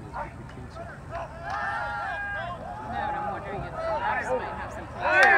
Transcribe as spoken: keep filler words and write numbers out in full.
No, and I'm wondering if the refs might have some play.